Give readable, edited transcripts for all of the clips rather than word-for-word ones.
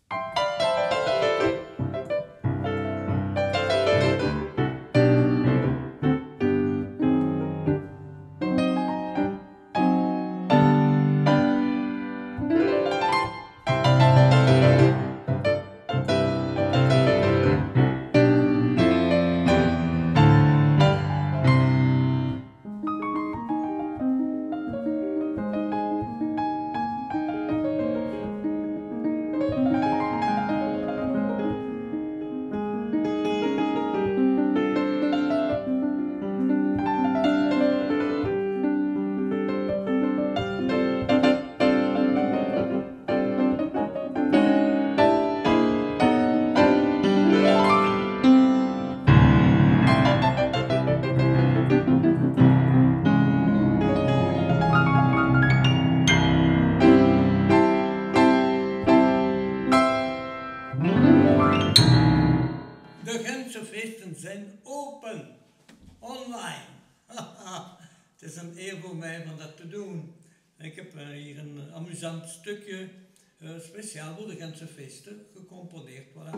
De Gentse feesten zijn open, online. Het is een eer voor mij om dat te doen. Ik heb hier een amusant stukje speciaal voor de Gentse feesten gecomponeerd. Voilà.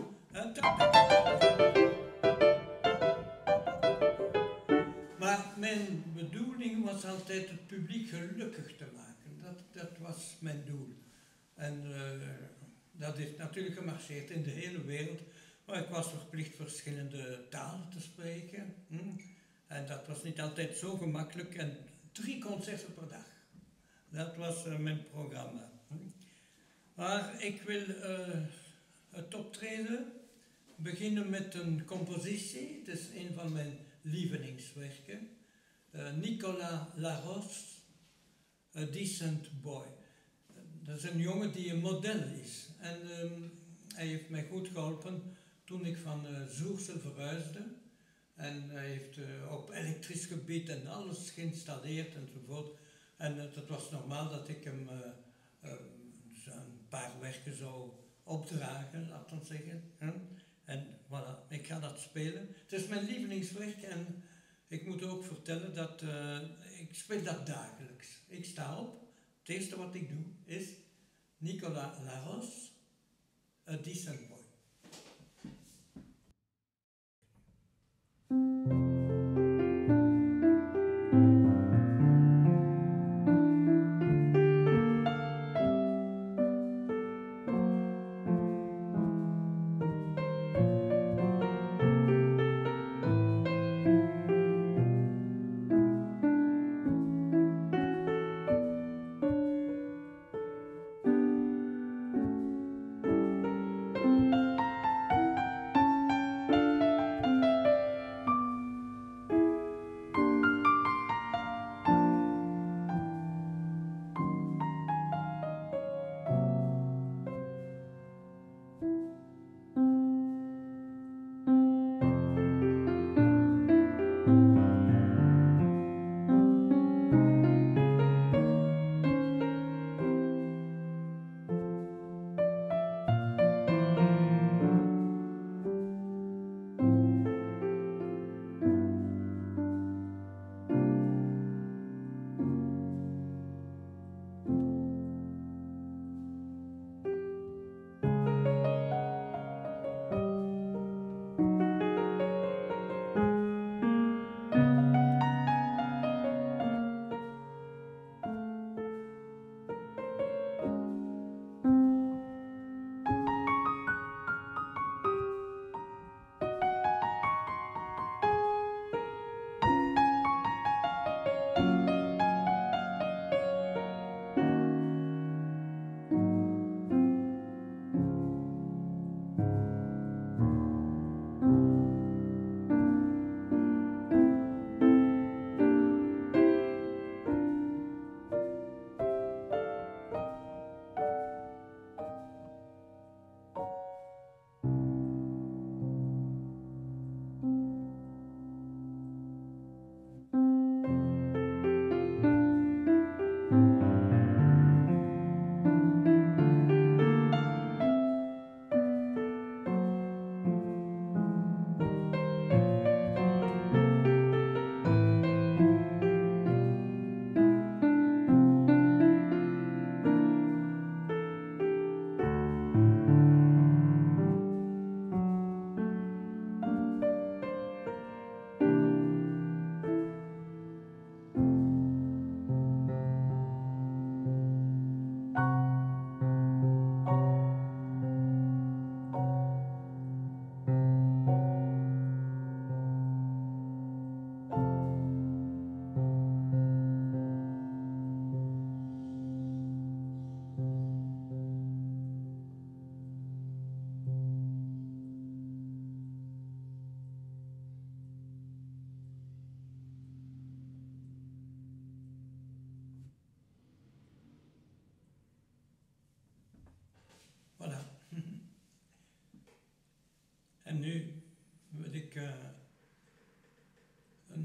Maar mijn bedoeling was altijd het publiek gelukkig te maken. Dat was mijn doel. En dat is natuurlijk gemarcheerd in de hele wereld. Maar ik was verplicht verschillende talen te spreken. En dat was niet altijd zo gemakkelijk. En 3 concerten per dag. Dat was mijn programma. Maar ik wil het optreden beginnen met een compositie. Het is een van mijn lievelingswerken. Nicolas Larosse, A Decent Boy. Dat is een jongen die een model is. En hij heeft mij goed geholpen toen ik van Zoersel verhuisde. En hij heeft op elektrisch gebied en alles geïnstalleerd enzovoort. En het was normaal dat ik hem een paar werken zou opdragen, laten we zeggen. En voilà, ik ga dat spelen. Het is mijn lievelingswerk en ik moet ook vertellen dat ik speel dat dagelijks. Ik sta op, het eerste wat ik doe is Nicolas Larosse, A Decent Boy.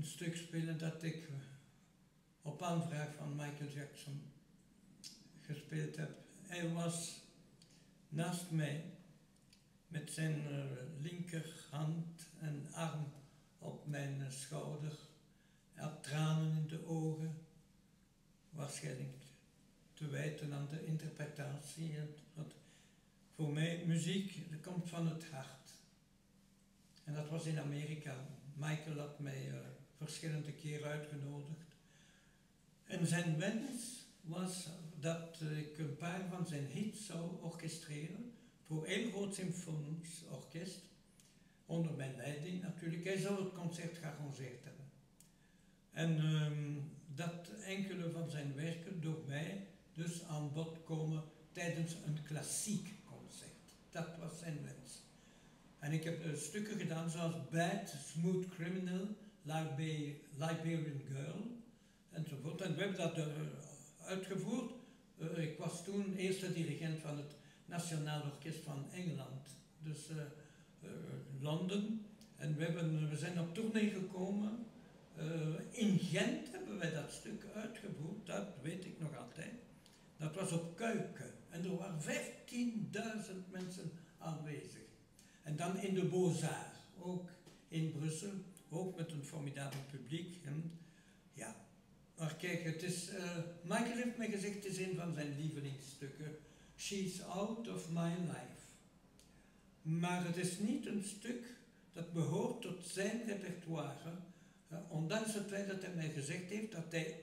een stuk spelen dat ik op aanvraag van Michael Jackson gespeeld heb. Hij was naast mij met zijn linkerhand en arm op mijn schouder. Hij had tranen in de ogen, waarschijnlijk te wijten aan de interpretatie. Want voor mij, muziek, dat komt van het hart. En dat was in Amerika. Michael had mij verschillende keren uitgenodigd. En zijn wens was dat ik een paar van zijn hits zou orchestreren voor heel groot symfonisch orkest, onder mijn leiding natuurlijk. Hij zou het concert gearrangeerd hebben. En dat enkele van zijn werken door mij dus aan bod komen tijdens een klassiek concert. Dat was zijn wens. En ik heb stukken gedaan zoals Bad, Smooth Criminal, Liberian Girl enzovoort. En we hebben dat uitgevoerd. Ik was toen eerste dirigent van het Nationaal Orkest van Engeland, dus Londen. En we zijn op tournee gekomen. In Gent hebben wij dat stuk uitgevoerd, dat weet ik nog altijd. Dat was op Kuiken en er waren 15.000 mensen aanwezig. En dan in de Beaux-Arts, ook in Brussel, ook met een formidabel publiek. En ja, maar kijk, het is, Michael heeft mij gezegd, het is een van zijn lievelingsstukken. She's out of my life. Maar het is niet een stuk dat behoort tot zijn repertoire. Ondanks het feit dat hij mij gezegd heeft dat hij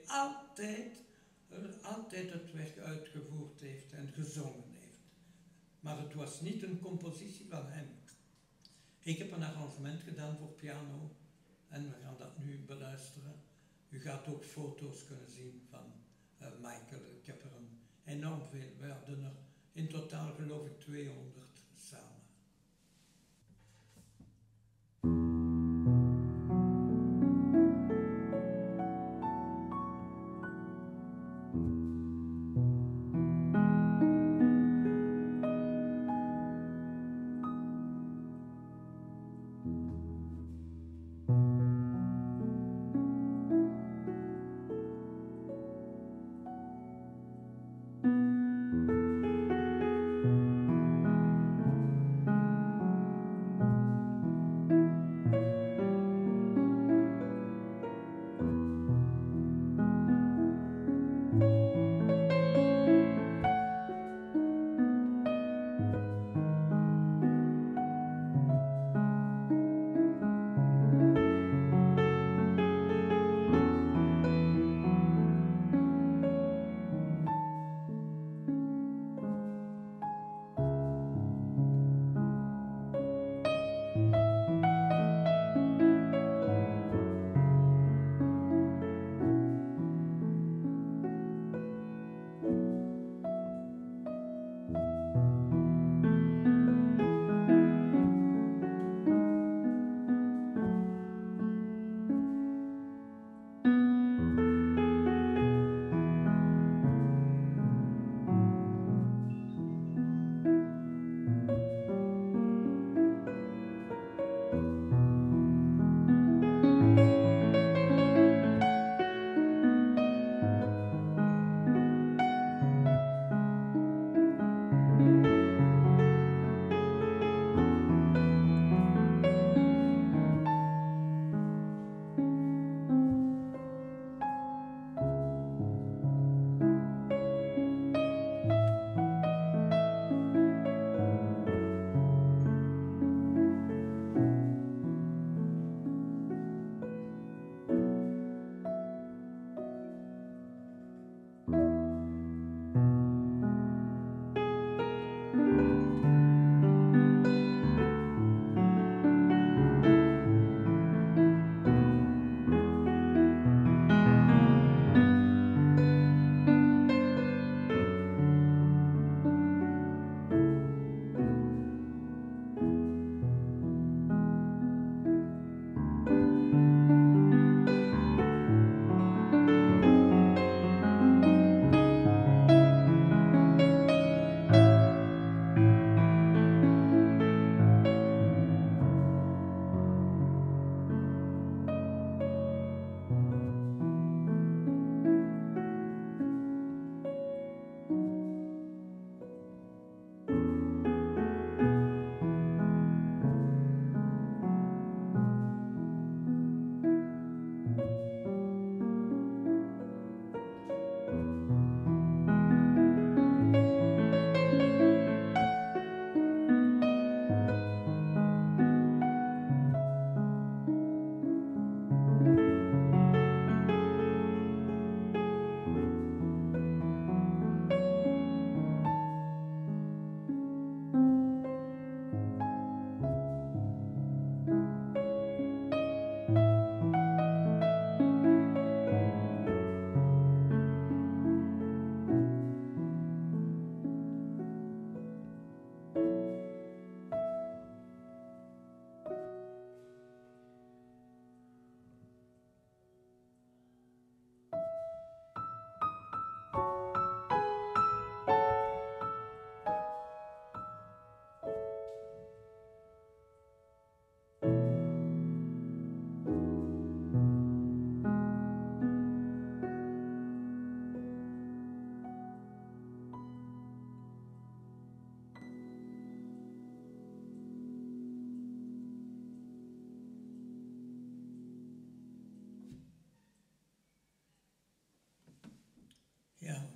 altijd het werk uitgevoerd heeft en gezongen heeft. Maar het was niet een compositie van hem. Ik heb een arrangement gedaan voor piano en we gaan dat nu beluisteren. U gaat ook foto's kunnen zien van Michael. Ik heb er enorm veel. We hadden er in totaal geloof ik 200 samen.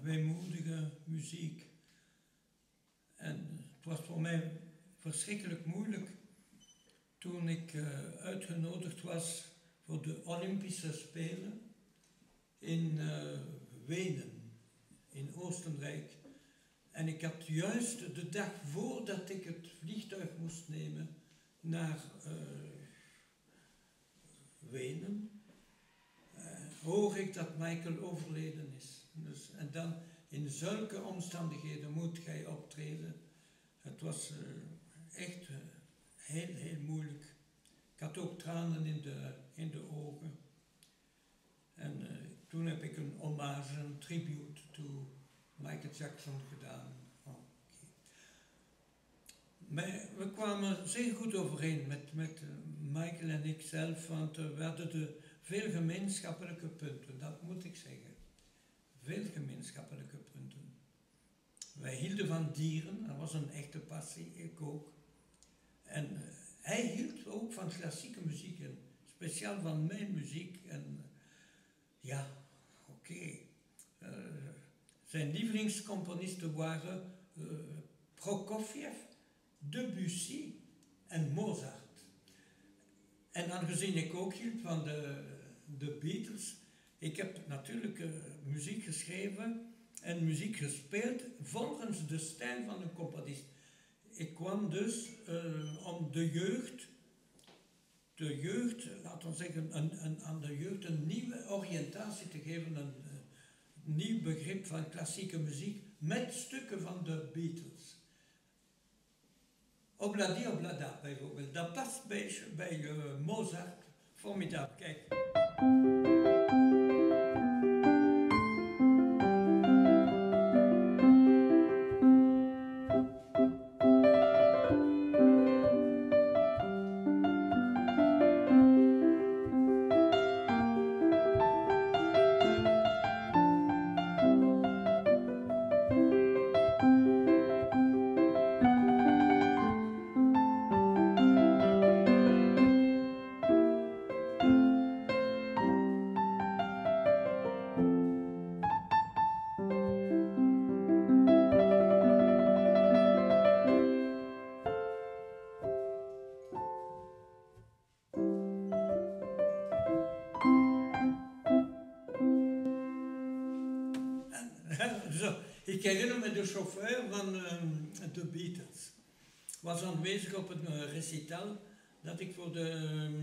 weemoedige muziek. En het was voor mij verschrikkelijk moeilijk toen ik uitgenodigd was voor de Olympische Spelen in Wenen, in Oostenrijk. En ik had juist de dag voordat ik het vliegtuig moest nemen naar Wenen, hoor ik dat Michael overleden is. Dus, en dan in zulke omstandigheden moet gij optreden. Het was echt heel, heel moeilijk. Ik had ook tranen in de ogen. En toen heb ik een hommage, een tribute to Michael Jackson gedaan. Oh, okay. Maar we kwamen zeer goed overeen met Michael en ik zelf, want we hadden veel gemeenschappelijke punten, dat moet ik zeggen. Veel gemeenschappelijke punten. Wij hielden van dieren, dat was een echte passie, ik ook. En hij hield ook van klassieke muziek, en speciaal van mijn muziek. En ja, oké. Zijn lievelingscomponisten waren Prokofjev, Debussy en Mozart. En aangezien ik ook hield van de Beatles, ik heb natuurlijk muziek geschreven en muziek gespeeld volgens de stijl van een componist. Ik kwam dus om de jeugd, laten we zeggen, aan de jeugd een nieuwe oriëntatie te geven, een nieuw begrip van klassieke muziek met stukken van de Beatles. Obladi Oblada bijvoorbeeld, dat past bij Mozart formidabel. Kijk. Zo, ik herinner me de chauffeur van de Beatles. Was aanwezig op een recital dat ik voor de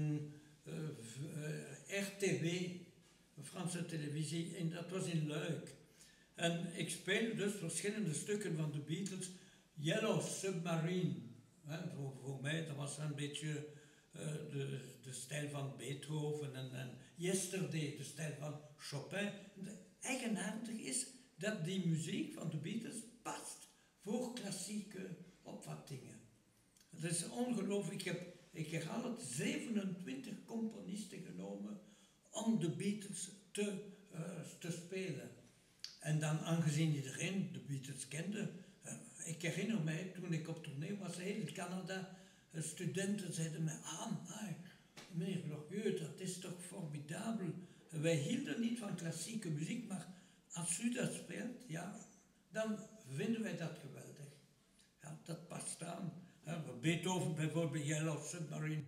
RTV, de Franse televisie, en dat was in Luik. En ik speelde dus verschillende stukken van de Beatles. Yellow Submarine, voor mij, dat was een beetje de stijl van Beethoven en Yesterday, de stijl van Chopin. Het eigenaardig is dat die muziek van de Beatles past voor klassieke opvattingen. Het is ongelooflijk. Ik herhaal het, 27 componisten genomen om de Beatles te spelen. En dan, aangezien iedereen de Beatles kende, ik herinner mij, toen ik op tournee was, heel Canada, studenten zeiden mij, meneer Glorieux, dat is toch formidabel. Wij hielden niet van klassieke muziek, maar als u dat speelt, ja, dan vinden wij dat geweldig. Ja, dat past aan. Beethoven bijvoorbeeld, Yellow Submarine.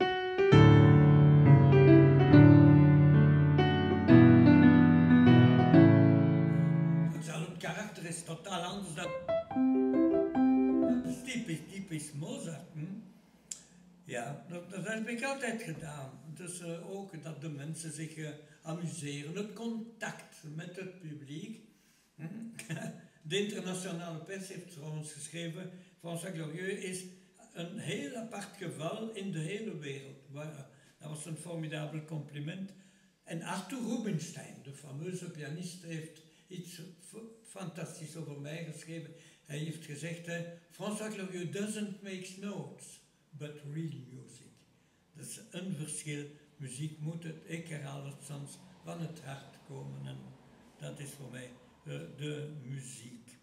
Het karakter is totaal anders dan... Dat is typisch Mozart. Ja, dat heb ik altijd gedaan. Dus ook dat de mensen zich amuseren. Het contact met het publiek. De internationale pers heeft trouwens geschreven, François Glorieux is een heel apart geval in de hele wereld. Dat was een formidabel compliment. En Arthur Rubinstein, de fameuze pianist, heeft iets fantastisch over mij geschreven. Hij heeft gezegd, François Glorieux doesn't make notes, but real music. Dat is een verschil. Muziek moet het, ik herhaal het soms, van het hart komen. En dat is voor mij de muziek.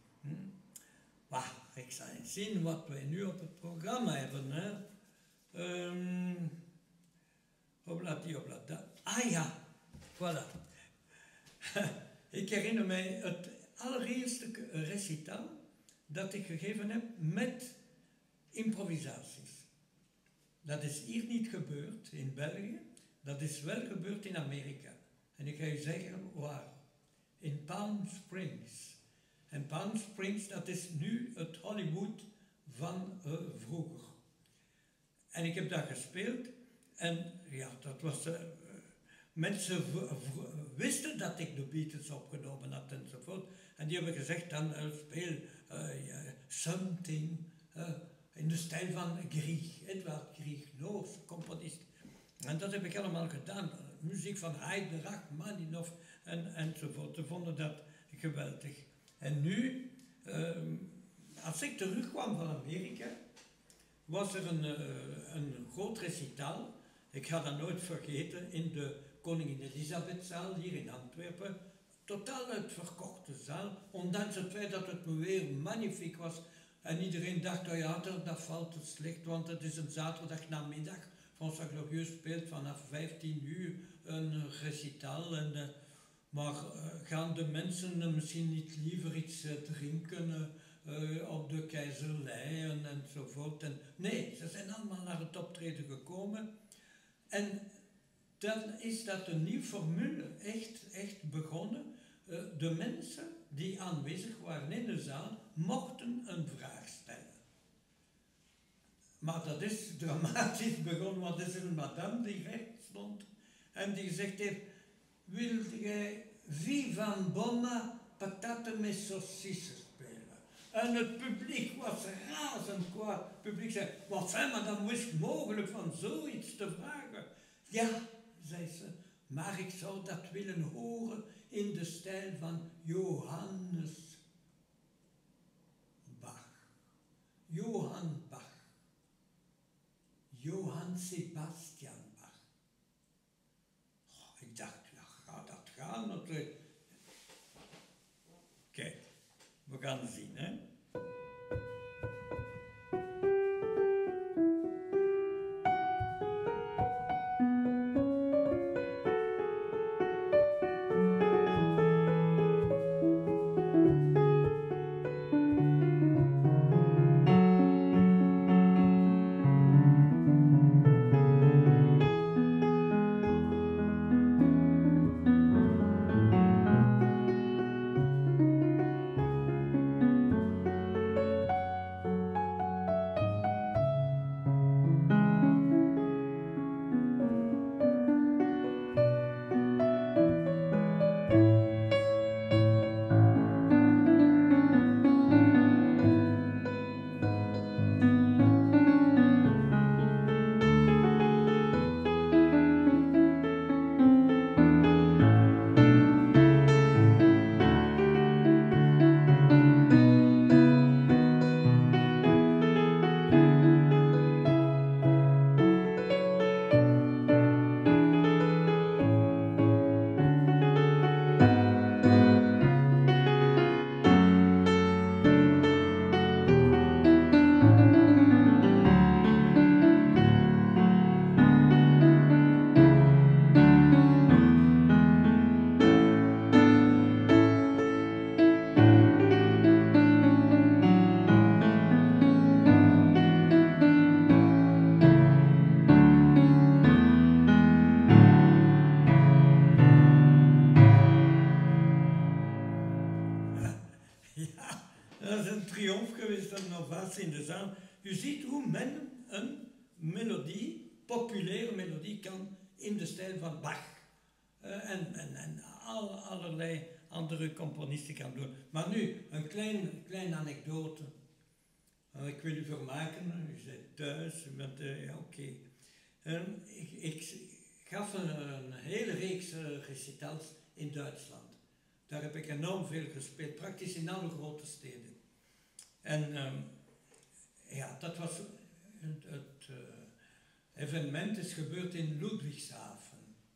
Ik zal eens zien wat wij nu op het programma hebben. Hè. Obladi Oblada. Ah ja, voilà. Ik herinner mij het allereerste recital dat ik gegeven heb met improvisaties. Dat is hier niet gebeurd in België, dat is wel gebeurd in Amerika. En ik ga je zeggen waar. In Palm Springs. En Palm Springs, dat is nu het Hollywood van vroeger. En ik heb daar gespeeld en ja, dat was... mensen wisten dat ik de Beatles opgenomen had enzovoort. En die hebben gezegd, dan speel something in de stijl van Grieg, Edvard Grieg, Noorse componist. En dat heb ik allemaal gedaan. Muziek van Haydn, Rachmaninoff enzovoort. Ze vonden dat geweldig. En nu, als ik terugkwam van Amerika, was er een groot recital. Ik ga dat nooit vergeten, in de Koningin Elisabethzaal hier in Antwerpen. Totaal uitverkochte zaal, ondanks het feit dat het weer magnifiek was. En iedereen dacht, oh ja, dat valt te slecht, want het is een zaterdagnamiddag. François Glorieux speelt vanaf 15 uur een recital. Maar gaan de mensen misschien niet liever iets drinken op de Keizerlei enzovoort? Nee, ze zijn allemaal naar het optreden gekomen. En dan is dat een nieuwe formule echt begonnen. De mensen die aanwezig waren in de zaal mochten een vraag stellen. Maar dat is dramatisch begonnen, want er is een madame die recht stond en die gezegd heeft: wil jij Vivan Bomma patate met saucissen spelen? En het publiek was razend kwaad. Het publiek zei: wat fijn, maar dan is het mogelijk van zoiets te vragen. Ja, zei ze, maar ik zou dat willen horen in de stijl van Johannes Bach. Johann Bach. Johann Sebastian Bach. Oh, ik dacht, ja, gaat dat gaan? Kijk, we gaan zien, hè. In de zaal. U ziet hoe men een melodie, populaire melodie, kan in de stijl van Bach. En allerlei andere componisten kan doen. Maar nu, een kleine anekdote. Ik wil u vermaken, u bent thuis, u bent, ja oké. Ik gaf een hele reeks recitals in Duitsland. Daar heb ik enorm veel gespeeld, praktisch in alle grote steden. En ja, dat was het evenement is gebeurd in Ludwigshafen.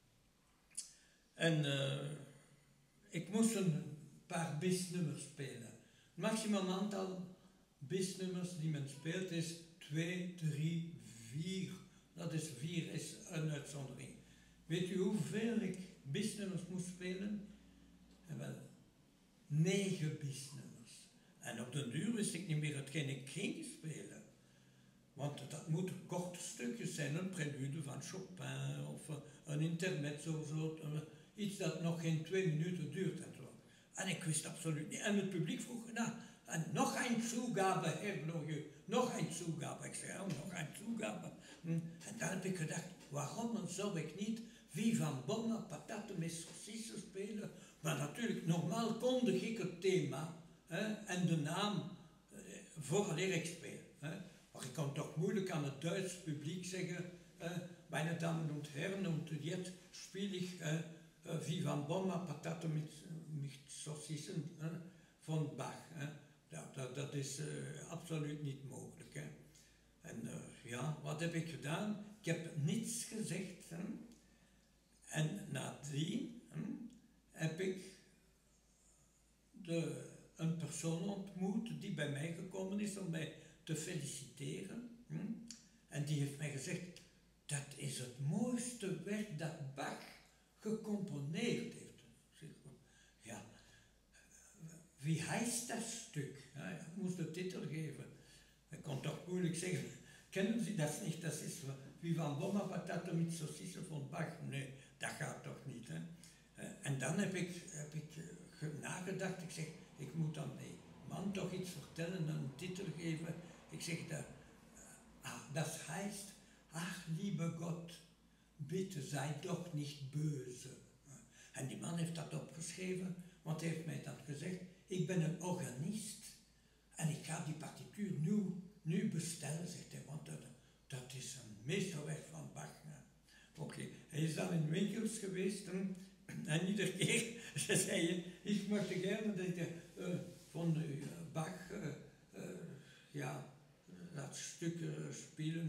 En ik moest een paar bisnummers spelen. Het maximum aantal bisnummers die men speelt is 2, 3, 4. Dat is 4 is een uitzondering. Weet u hoeveel ik bisnummers moest spelen? En wel, 9 bisnummers. En op den duur wist ik niet meer hetgeen ik ging spelen. Want dat moeten korte stukjes zijn, een prelude van Chopin of een intermezzo, iets dat nog geen 2 minuten duurt en zo. En ik wist absoluut niet. En het publiek vroeg, nou, en nog een Zugabe, Herr Glorieux, nog een Zugabe. Ik zei, oh, nog een Zugabe. En dan heb ik gedacht, waarom zou ik niet Wie van Bomma, Pataten met saucissen spelen? Maar natuurlijk, normaal kondig ik het thema en de naam vooraleer ik speel. Maar ik kan toch moeilijk aan het Duits publiek zeggen, meine Damen und Herren, und jetzt spiele ich Wie van Bomma, Pataten met saucissen van Bach. Dat is absoluut niet mogelijk. En ja, wat heb ik gedaan? Ik heb niets gezegd. En nadien heb ik een persoon ontmoet die bij mij gekomen is om mij te feliciteren. En die heeft mij gezegd, dat is het mooiste werk dat Bach gecomponeerd heeft. Ja, wie heist dat stuk? Ja, ik moest de titel geven. Ik kon toch moeilijk zeggen, kennen Sie dat niet? Dat is Wie van Bomma, Pataten met saucissen van Bach. Nee, dat gaat toch niet. En dan heb ik nagedacht, ik zeg, ik moet dan die man toch iets vertellen, een titel geven. Ik zeg, dat heist, ach liebe Gott, bitte sei doch niet böse. En die man heeft dat opgeschreven, want hij heeft mij dat gezegd, ik ben een organist en ik ga die partituur nu bestellen, zegt hij, want dat is een meesterwerk van Bach. Oké, hij is dan in winkels geweest en iedere keer zei hij, ik mocht gerne van Bach dat stuk spelen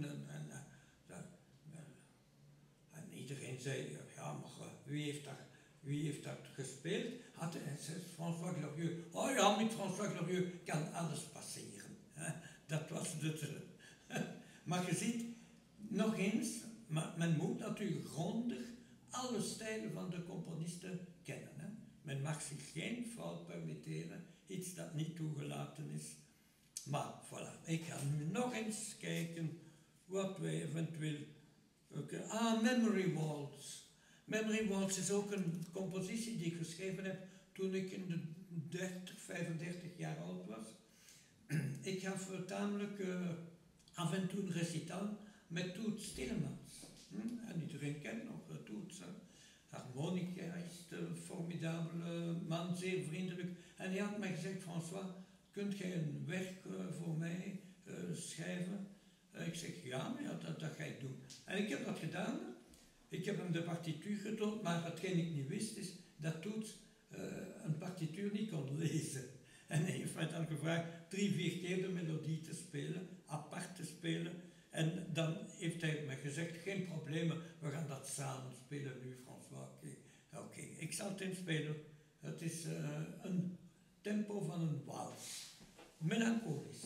en iedereen zei, ja, maar wie heeft dat gespeeld? Hij zei François Glorieux. Oh ja, met François Glorieux kan alles passeren. Dat was het. Maar je ziet, nog eens, men moet natuurlijk grondig alle stijlen van de componisten kennen. Hè. Men mag zich geen fout permitteren, iets dat niet toegelaten is. Maar voilà, ik ga nu nog eens kijken wat wij eventueel... Memory Waltz. Memory Waltz is ook een compositie die ik geschreven heb toen ik in de 35 jaar oud was. Ik gaf tamelijk af en toe een recital met Toets Tillemans. En iedereen kent nog Toets. Harmonica is een formidabele man, zeer vriendelijk. En hij had mij gezegd, François, kunt jij een werk voor mij schrijven? Ik zeg, ja, dat ga ik doen. En ik heb dat gedaan. Ik heb hem de partituur getoond, maar hetgeen ik niet wist is dat Toets een partituur niet kon lezen. En hij heeft mij dan gevraagd 3-4 keer de melodie te spelen, apart te spelen. En dan heeft hij me gezegd, geen problemen, we gaan dat samen spelen nu, François. Oké, ik zal het inspelen. Het is een tempo van een wals. Melancholisch.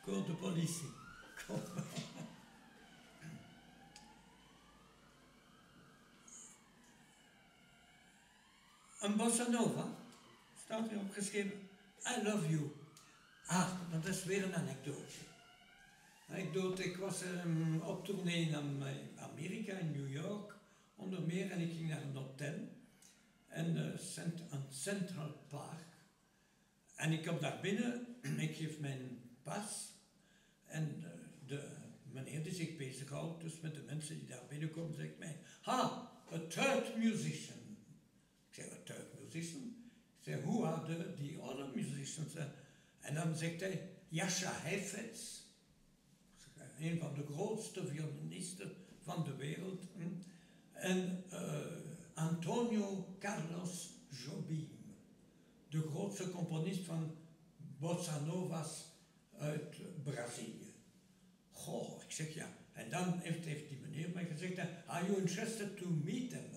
Voor de politie. Kom. Een bossa nova, staat hier opgeschreven, I love you. Ah, dat is weer een anekdote. Ik was op tournee in Amerika, in New York, onder meer, en ik ging naar een hotel, een Central Park. En ik kom daar binnen, ik geef mijn pas, en de meneer die zich bezighoudt, dus met de mensen die daar binnenkomen, zegt mij, ha, a third musician. Ik zeg, a third musician? Ik zeg, who are the other musicians? En dan zegt hij, Jascha Heifetz, een van de grootste violinisten van de wereld, en Antonio Carlos Jobim, de grootste componist van bossa nova's uit Brazilië. Goh, ik zeg ja. En dan heeft die meneer mij gezegd, are you interested to meet them?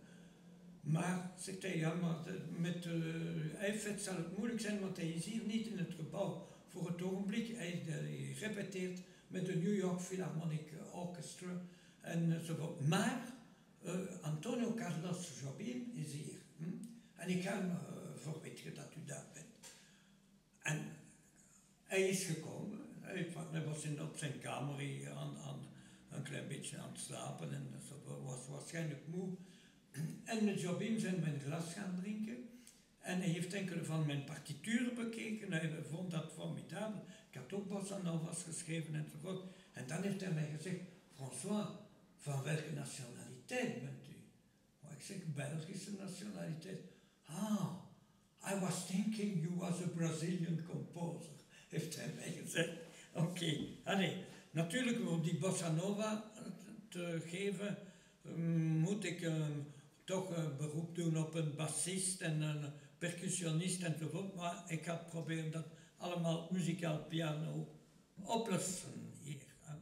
Maar, zegt hij, ja, maar met Heifetz zal het moeilijk zijn, want hij is hier niet in het gebouw voor het ogenblik. Hij repeteert met de New York Philharmonic Orchestra enzovoort. Maar Antonio Carlos Jobim is hier. En ik ga hem verwittigen dat u daar bent. En hij is gekomen. Hij was op zijn kamer een klein beetje aan het slapen en was waarschijnlijk moe. En met Jobim zijn we een glas gaan drinken. En hij heeft enkele van mijn partituren bekeken. Hij vond dat formidabel. Ik had ook bossa nova's geschreven enzovoort. En dan heeft hij mij gezegd, François, van welke nationaliteit bent u? Maar ik zeg, Belgische nationaliteit. Ah, I was thinking you was a Brazilian composer, heeft hij mij gezegd. Oké. Natuurlijk, om die bossa nova te geven, moet ik toch een beroep doen op een bassist en een percussionist enzovoort. Maar ik ga proberen dat allemaal muzikaal piano oplossen hier.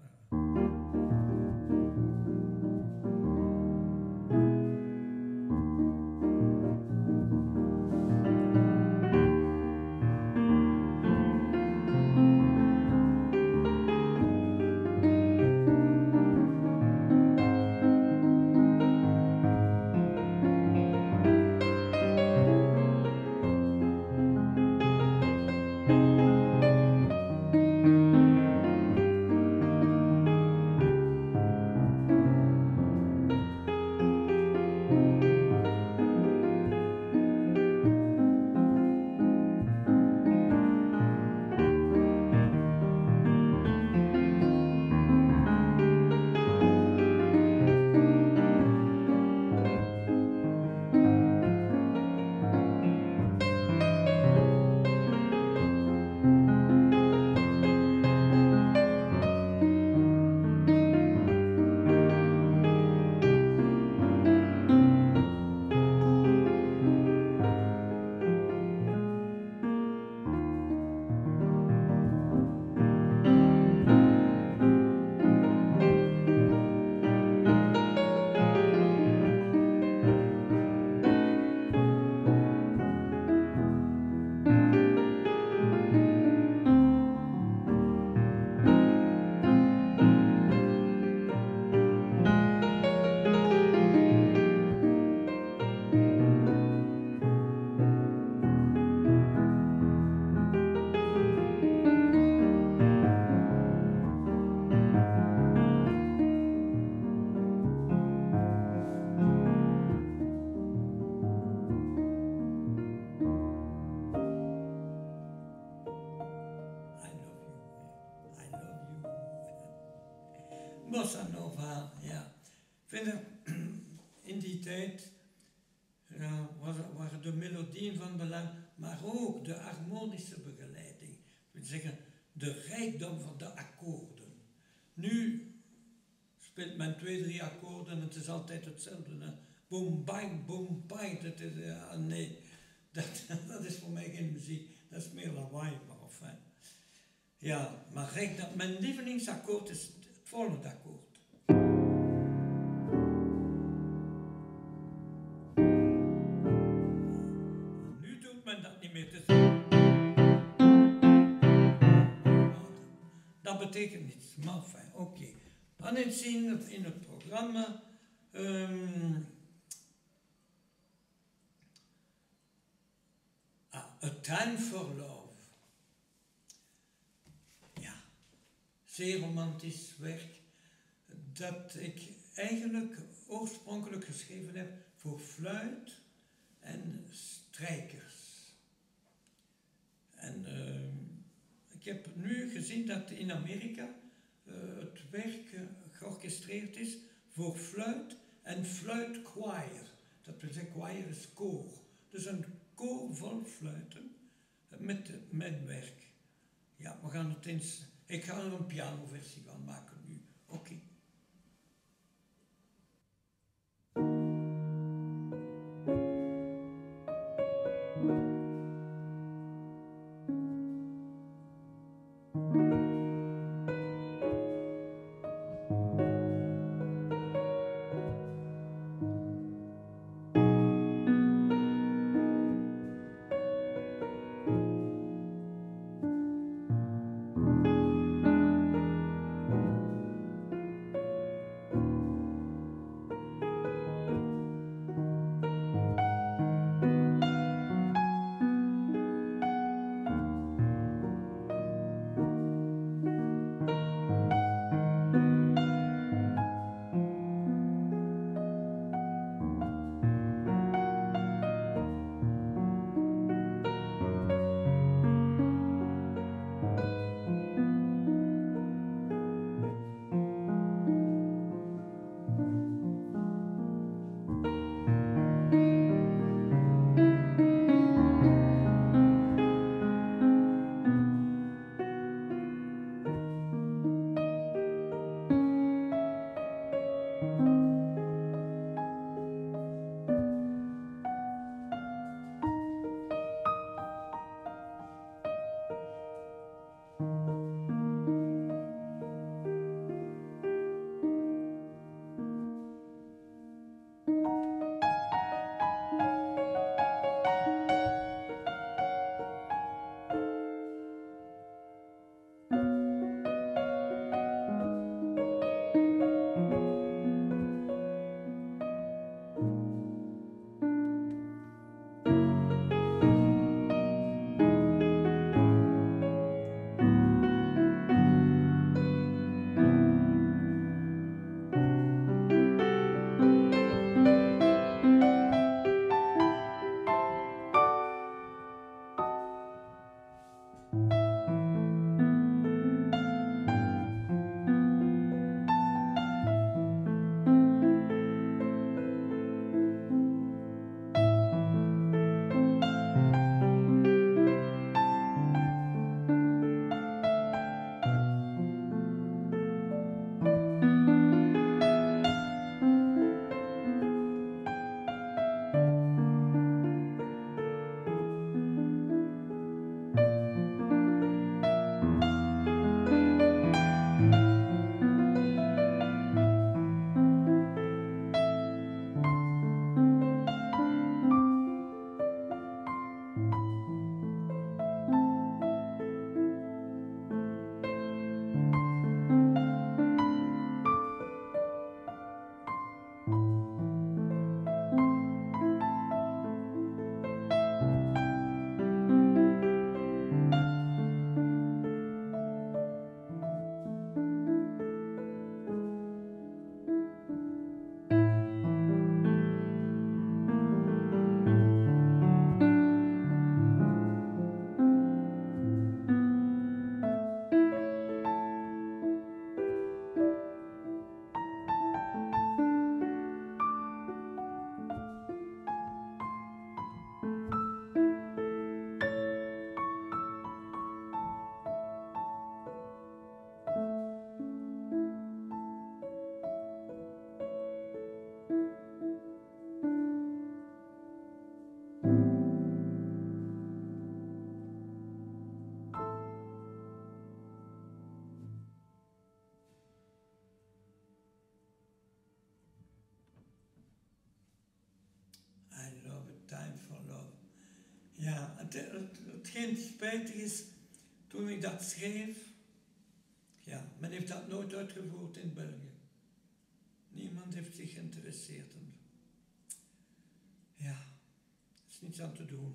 Bossa nova, ja. Verder, in die tijd waren de melodieën van belang, maar ook de harmonische begeleiding. Ik wil zeggen, de rijkdom van de akkoorden. Nu speelt men 2, 3 akkoorden en het is altijd hetzelfde. Hè? Boom, bang, boom, bang. Dat is, nee, dat is voor mij geen muziek. Dat is meer lawaai, maar enfin. Ja, maar rijkdom. Mijn lievelingsakkoord is het volgende akkoord. Nu doet men dat niet meer te zien. dat betekent niets. Maar enfin, oké. Dan eens in het programma. A Time for Love. Ja, zeer romantisch werk dat ik eigenlijk oorspronkelijk geschreven heb voor fluit en strijkers. En ik heb nu gezien dat in Amerika het werk georchestreerd is voor fluit en fluitchoir. Dat wil zeggen, choir is koor. Dus een koor vol fluiten met mijn werk. Ja, we gaan het eens... Ik ga er een pianoversie van maken nu. Oké. Hetgeen spijtig is, toen ik dat schreef, men heeft dat nooit uitgevoerd in België. Niemand heeft zich geïnteresseerd. Ja, er is niets aan te doen.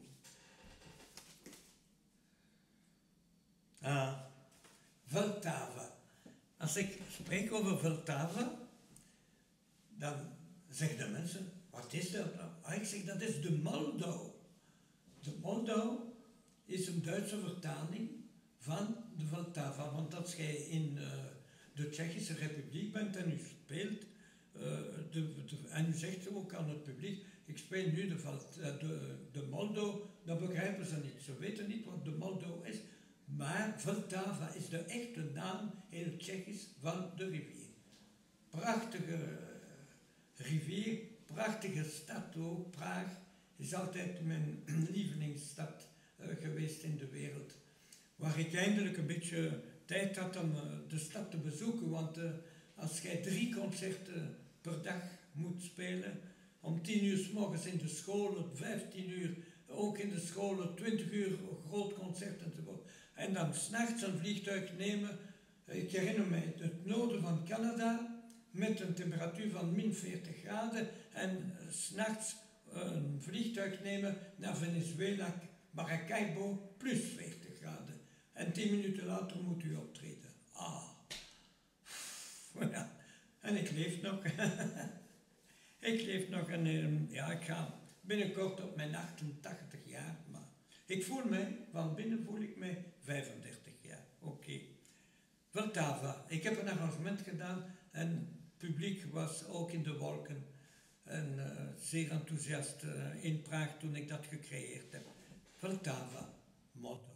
Vltava. Als ik spreek over Vltava, dan zeggen de mensen, wat is dat nou? Ik zeg, dat is de Moldau. De Moldau is een Duitse vertaling van de Vltava. Want als jij in de Tsjechische Republiek bent en u speelt, en u zegt ook aan het publiek, ik speel nu de Moldau, dan begrijpen ze niet. Ze weten niet wat de Moldau is. Maar Vltava is de echte naam in het Tsjechisch van de rivier. Prachtige rivier, prachtige stad ook. Praag is altijd mijn lievelingsstad geweest in de wereld. Waar ik eindelijk een beetje tijd had om de stad te bezoeken. Want als jij 3 concerten per dag moet spelen, om 10 uur 's morgens in de school, 15 uur ook in de school, 20 uur een groot concert enzovoort. En dan 's nachts een vliegtuig nemen. Ik herinner mij het noorden van Canada met een temperatuur van min 40 graden en 's nachts een vliegtuig nemen naar Venezuela, Maracaibo, plus 40 graden. En 10 minuten later moet u optreden. Ja. En ik leef nog. Ik leef nog en ja, ik ga binnenkort op mijn 88 jaar. Maar ik voel mij, van binnen voel ik mij 35 jaar. Oké. Vltava. Ik heb een arrangement gedaan en het publiek was ook in de wolken. En zeer enthousiast in Praag toen ik dat gecreëerd heb. Vltava. Motto.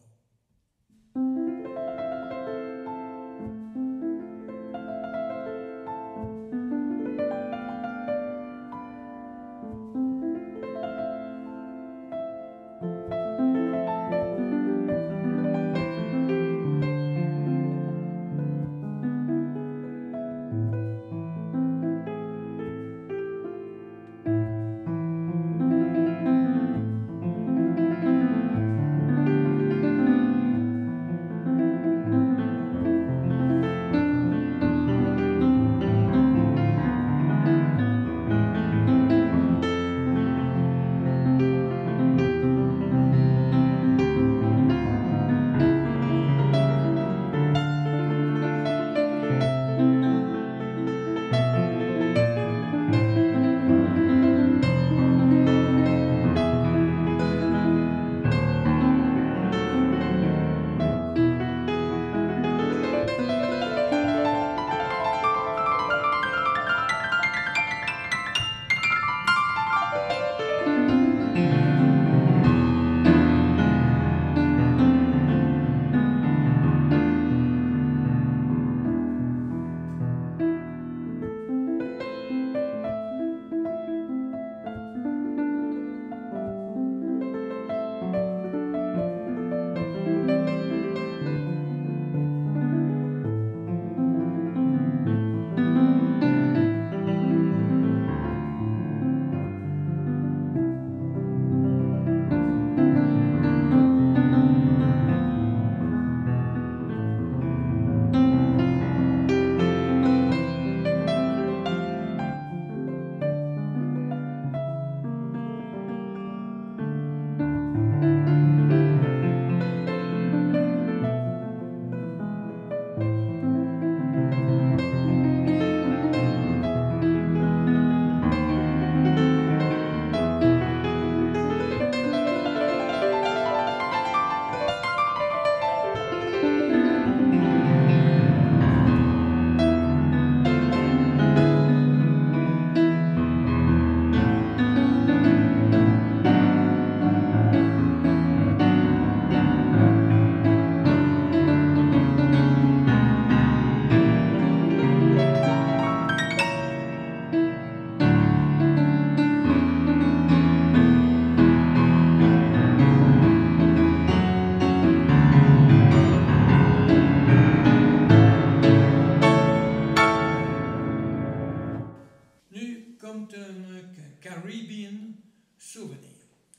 Caribbean Souvenir.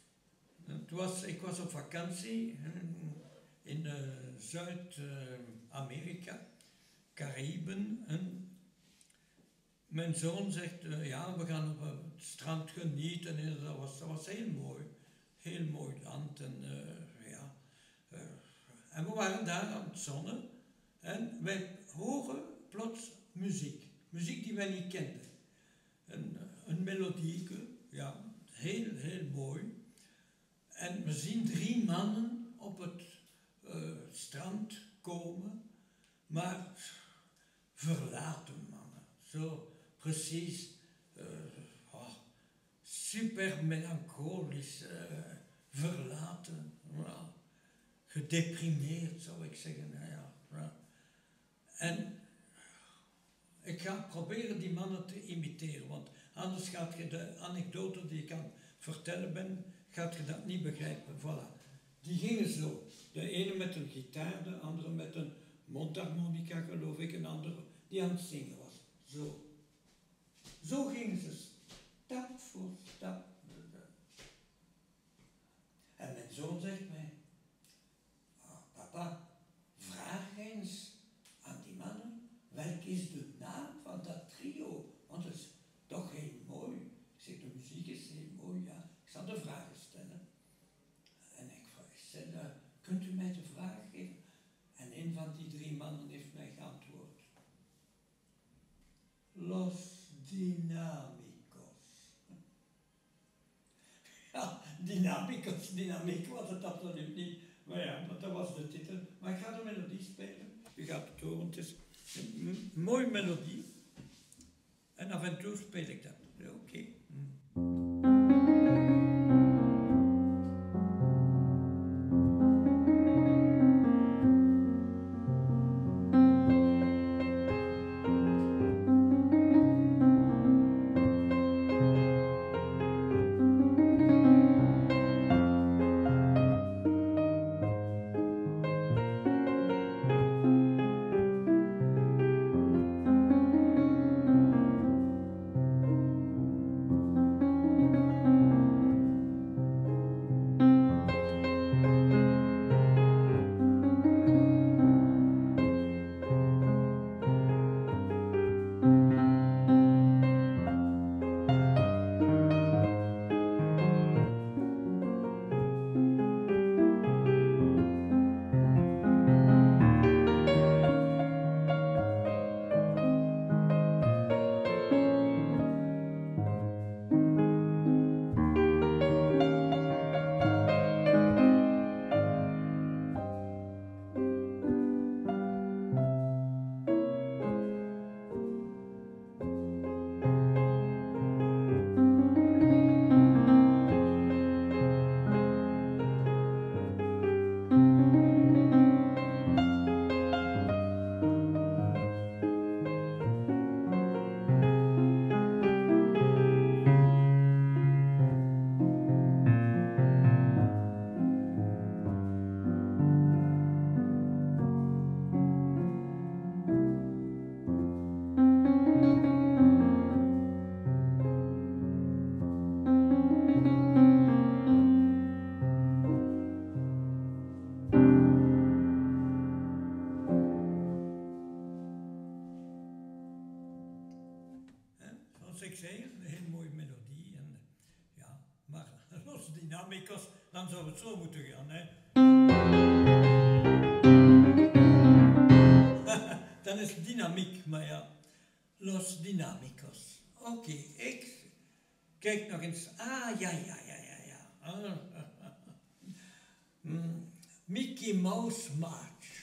Ik was op vakantie in Zuid-Amerika, Cariben. En mijn zoon zegt, ja, we gaan op het strand genieten. En dat was heel mooi land. En, ja. En we waren daar aan het zonnen. En wij horen plots muziek. Muziek die wij niet kenden. Een melodieke, ja, heel mooi. En we zien 3 mannen op het strand komen, maar verlaten mannen. Zo precies, super melancholisch, verlaten, gedeprimeerd zou ik zeggen. Ja. En ik ga proberen die mannen te imiteren, want anders gaat je de anekdote die ik aan het vertellen ben, gaat je dat niet begrijpen. Voilà. Die gingen zo. De ene met een gitaar, de andere met een mondharmonica, geloof ik, een andere die aan het zingen was. Zo. Zo gingen ze, stap voor stap. En mijn zoon zegt mij, papa, vraag eens aan die mannen, welk is de naam van dat trio? Want het is toch heel mooi. Ik zeg, de muziek is heel mooi, ja. Ik zal de vragen stellen. En ik zei, kunt u mij de vraag geven? En een van die 3 mannen heeft mij geantwoord. Los Dinamicos. Ja, dynamiek was het absoluut niet. Maar ja, dat was de titel. Maar ik ga de melodie spelen. U gaat het horen, het is een mooie melodie. En af en toe speel ik dat. Oké. Zoals ik zei, een hele mooie melodie. En, ja, maar Los Dinamicos, dan zou het zo moeten gaan. Hè. Dan is het dynamiek, maar ja, Los Dinamicos. Oké, ik kijk nog eens. Ah, ja. Mickey Mouse March.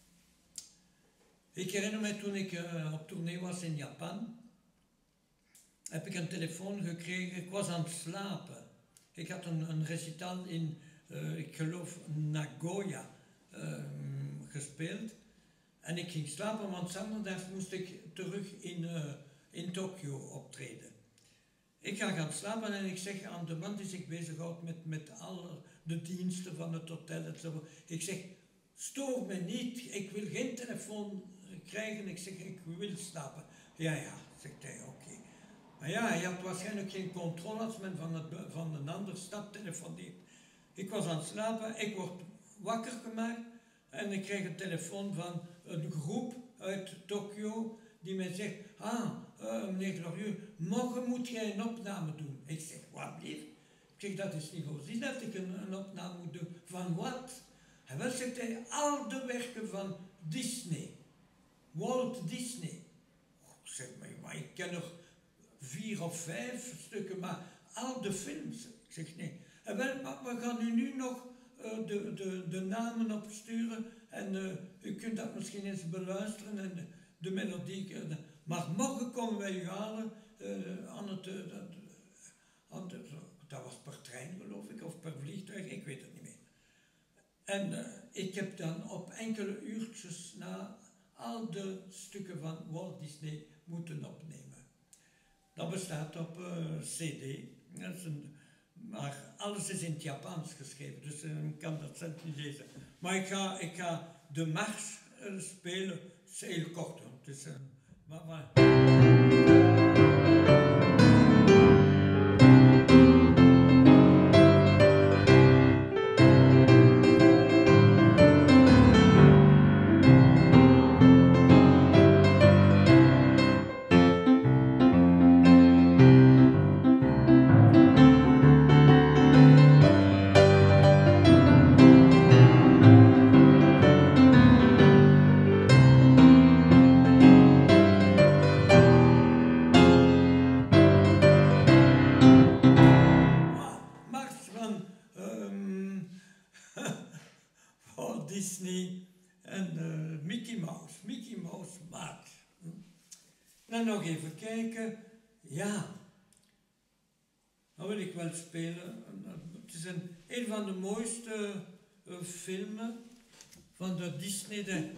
Ik herinner me toen ik op tournee was in Japan, heb ik een telefoon gekregen. Ik was aan het slapen. Ik had een recital in, ik geloof, Nagoya gespeeld. En ik ging slapen, want zondags moest ik terug in Tokio optreden. Ik ga gaan slapen en ik zeg aan de man die zich bezighoudt met alle de diensten van het hotel enzovoort. Ik zeg, stoor me niet, ik wil geen telefoon krijgen. Ik zeg, ik wil slapen. Ja, zegt hij, oké. Maar ja, hij had waarschijnlijk geen controle als men van een andere stad telefoneert. Ik was aan het slapen, ik word wakker gemaakt en ik kreeg een telefoon van een groep uit Tokio die mij zegt, meneer Glorieux, morgen moet jij een opname doen. Ik zeg, wat blieft? Ik zeg, dat is niet voorzien dat ik een opname moet doen. Van wat? En wel zegt hij, al de werken van Disney. Walt Disney. Ik zeg, maar ik ken nog 4 of 5 stukken, maar al de films. Ik zeg, nee. En wel, maar we gaan u nu nog de namen opsturen en u kunt dat misschien eens beluisteren en de melodie. Maar morgen komen wij u halen dat was per trein geloof ik, of per vliegtuig, ik weet het niet meer. En ik heb dan op enkele uurtjes na al de stukken van Walt Disney moeten opnemen. Dat bestaat op CD, maar alles is in het Japans geschreven, dus ik kan dat zelf niet lezen. Maar ik ga de mars spelen, het is heel kort hoor. Dus, maar. Disney en Mickey Mouse maakt. Dan nog even kijken. Ja, dat wil ik wel spelen. Het is een van de mooiste filmen van de Disney.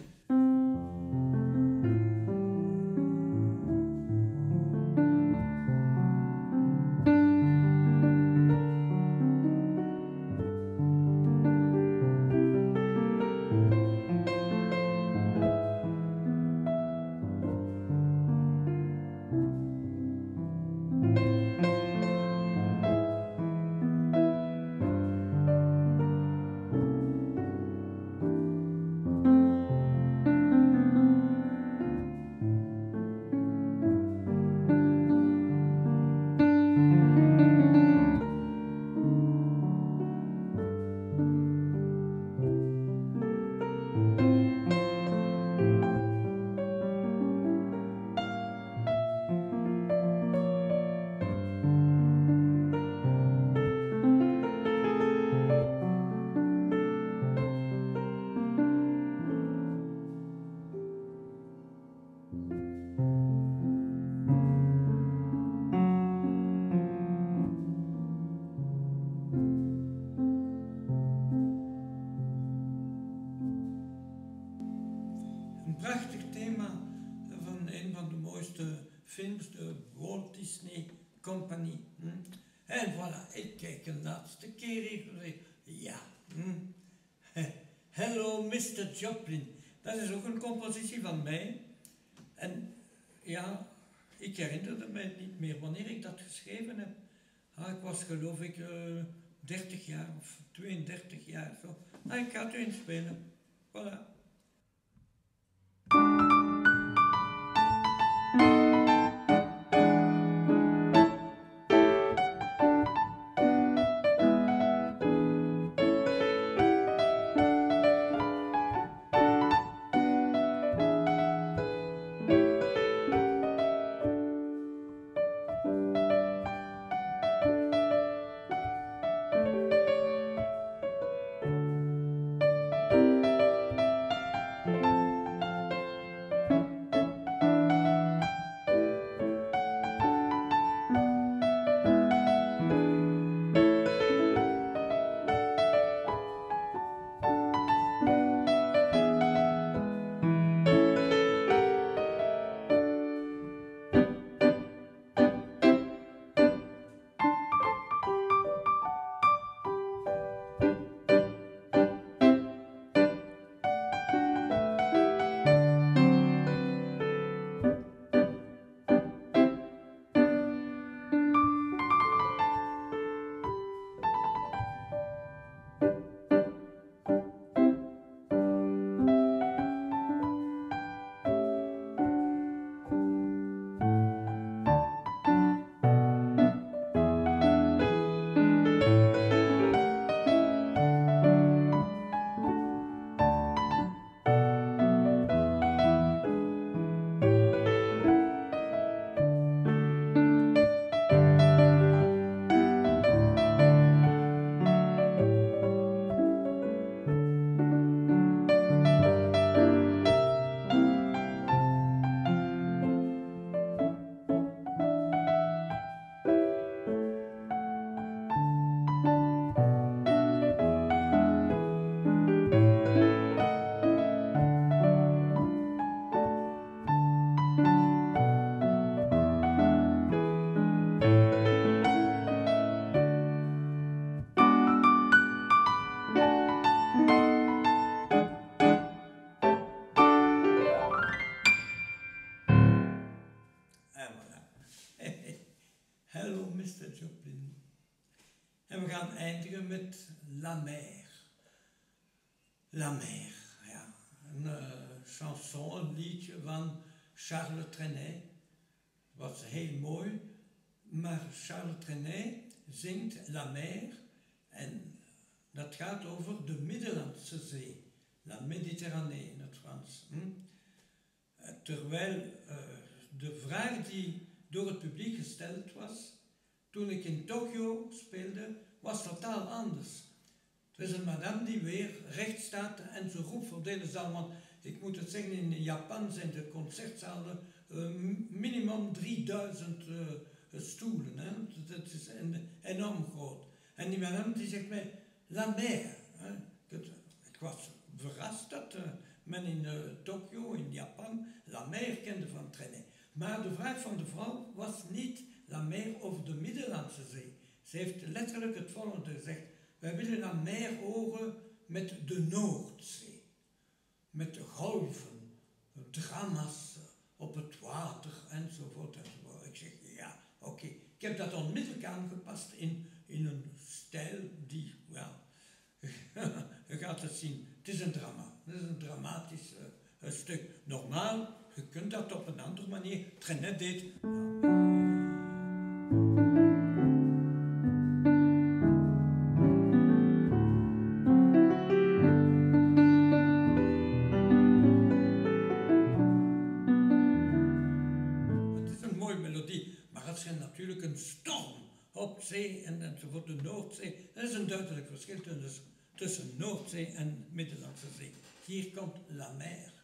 Prachtig thema van een van de mooiste films, de Walt Disney Company. En voilà, ik kijk een laatste keer even. Ja. Hello Mr. Joplin. Dat is ook een compositie van mij. En ja, ik herinnerde mij niet meer wanneer ik dat geschreven heb. Ik was geloof ik 30 jaar of 32 jaar zo. Ik ga het u inspelen. Voilà. Hello Mr. Joplin. En we gaan eindigen met La Mer. La Mer, ja. Een chanson, een liedje van Charles Trenet. Was heel mooi, maar Charles Trenet zingt La Mer en dat gaat over de Middellandse Zee. La Méditerranée in het Frans. Terwijl de vraag die door het publiek gesteld was, toen ik in Tokio speelde, was totaal anders. Er is een madame die weer recht staat en ze roept voor de hele zaal, want ik moet het zeggen, in Japan zijn de concertzalen minimum 3000 stoelen. Hè? Dat is enorm groot. En die madame die zegt mij, La Mer. Hè? Ik was verrast dat men in Tokio, in Japan, La Mer kende van Trenet. Maar de vraag van de vrouw was niet La Mer over de Middellandse Zee. Ze heeft letterlijk het volgende gezegd. Wij willen La Mer horen met de Noordzee. Met de golven, drama's op het water enzovoort enzovoort. Ik zeg ja, oké. Ik heb dat onmiddellijk aangepast in een stijl die, ja, je gaat het zien. Het is een drama. Het is een dramatisch stuk. Normaal, je kunt dat op een andere manier. Trenet deed. Het is een mooie melodie, maar als je natuurlijk een storm op zee enzovoort de Noordzee, er is een duidelijk verschil tussen Noordzee en Middellandse Zee. Hier komt La Mer.